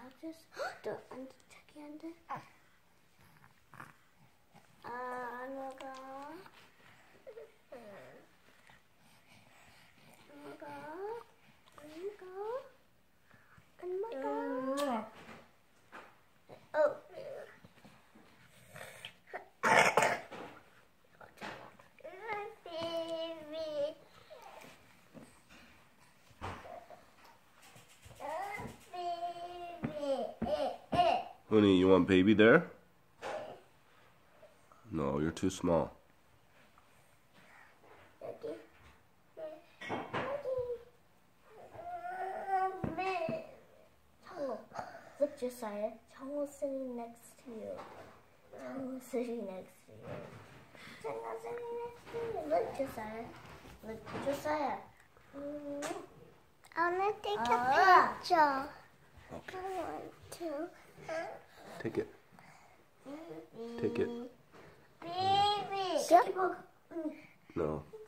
this. 저기 앉아. Oh. Honey, you want baby there? No, you're too small. Look, Josiah. Chang's sitting next to you. Chang's sitting next to you. Chang's sitting next to you. Look, Josiah. Look, Josiah. I want to take a picture. Okay. I want to. Take it. Take it. Baby. No.